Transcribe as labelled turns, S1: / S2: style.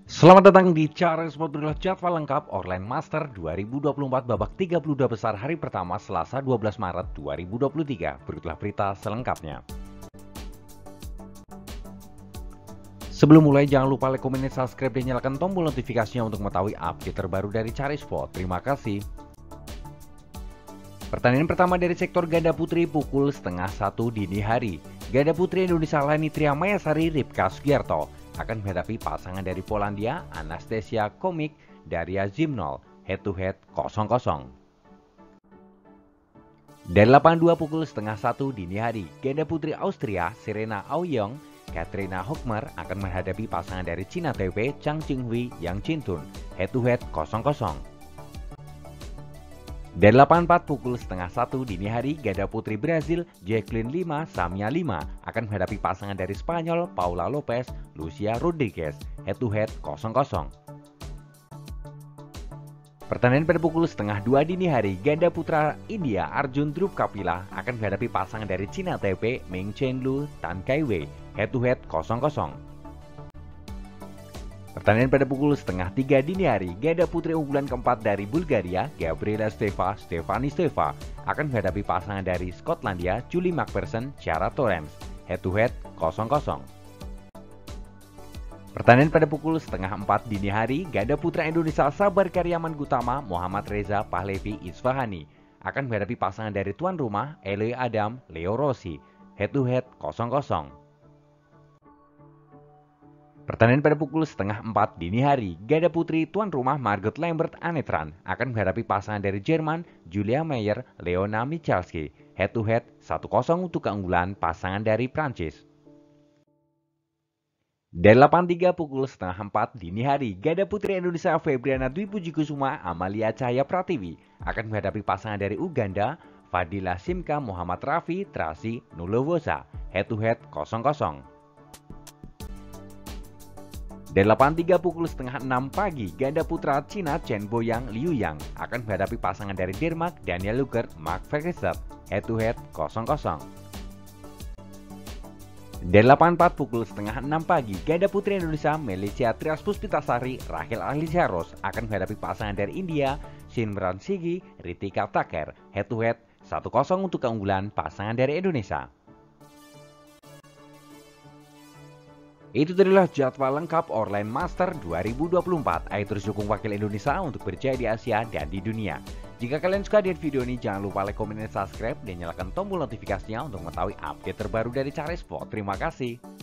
S1: Selamat datang di Cara Sport adalah jadwal lengkap Online Master 2024 babak 32 besar hari pertama Selasa 12 Maret 2023. Berikutlah berita selengkapnya. Sebelum mulai jangan lupa like, komen, dan subscribe dan nyalakan tombol notifikasinya untuk mengetahui update terbaru dari Cara Sport. Terima kasih. Pertandingan pertama dari sektor ganda putri pukul setengah 1 dini hari. Ganda putri Indonesia Lani Triamayasari Ripka Sugiarto akan menghadapi pasangan dari Polandia Anastasia Komik Daria Zimnol head to head 0-0. Dari 82 pukul setengah 1 dini hari, ganda putri Austria Serena Auyong Katrina Hochmer akan menghadapi pasangan dari Cina Taipei Chang Qinghui Yang Qintun head to head 0-0. Dari 84 pukul setengah 1 dini hari, ganda putri Brazil Jacqueline Lima Samia Lima akan menghadapi pasangan dari Spanyol Paula Lopez Lucia Rodriguez head to head 0-0. Pertandingan pada pukul setengah 2 dini hari, ganda putra India Arjun Dhruv Kapila akan menghadapi pasangan dari Cina Taipei Meng Chenlu Tan Kaiwei head to head 0-0. Pertandingan pada pukul setengah 3 dini hari, ganda putri unggulan keempat dari Bulgaria, Gabriela Stefani Steva, akan menghadapi pasangan dari Skotlandia, Julie McPherson, Ciara Torrens, head to head 0-0. Pertandingan pada pukul setengah 4 dini hari, ganda putra Indonesia Sabar Karyaman Gutama, Muhammad Reza Pahlevi Isfahani, akan menghadapi pasangan dari tuan rumah, Eloy Adam, Leo Rossi, head to head 0-0. Pertandingan pada pukul setengah 4 dini hari, ganda putri tuan rumah Margot Lambert Anetran akan menghadapi pasangan dari Jerman, Julia Meyer, Leona Michalski, head to head 1-0 untuk keunggulan pasangan dari Prancis. Dari 83 pukul setengah 4 dini hari, ganda putri Indonesia Febriana Dwi Puji Kusuma Amalia Cahaya Pratiwi akan menghadapi pasangan dari Uganda, Fadila Simka Muhammad Rafi Trasi Nulowosa, head to head 0-0. Dari 83 pukul setengah 6 pagi, ganda putra Cina Chen Boyang Liu Yang akan menghadapi pasangan dari Denmark Daniel Luger Mark Vergestet head to head 0-0. Dari 84 pukul setengah 6 pagi, ganda putri Indonesia Malaysia Trias Puspitasari Rahel Alicia Ros akan menghadapi pasangan dari India Simran Sigi Ritika Thakur head to head 1-0 untuk keunggulan pasangan dari Indonesia. Itu adalah jadwal lengkap Online Master 2024. Ayo terus dukung wakil Indonesia untuk berjaya di Asia dan di dunia. Jika kalian suka dengan video ini, jangan lupa like, komen, dan subscribe, dan nyalakan tombol notifikasinya untuk mengetahui update terbaru dari Cara Sport. Terima kasih.